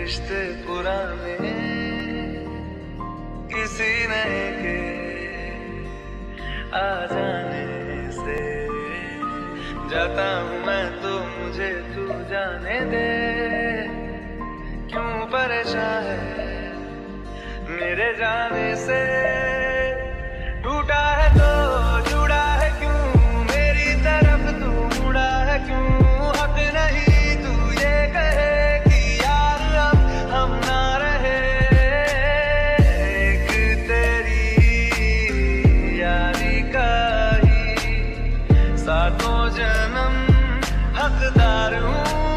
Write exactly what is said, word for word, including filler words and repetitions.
रिश्ते पुराने किसी नए के आ जाने से जाता हूँ मैं, तो मुझे तू जाने दे। क्यों परेशान है मेरे जाने से, टूटा है तो जुड़ा है क्यों, मेरी तरफ तू मुड़ा है क्यों। हक नहीं तू ये कहे कि यार अब हम ना रहे, एक तेरी यारी का ही सातों जन्म हकदार हूँ।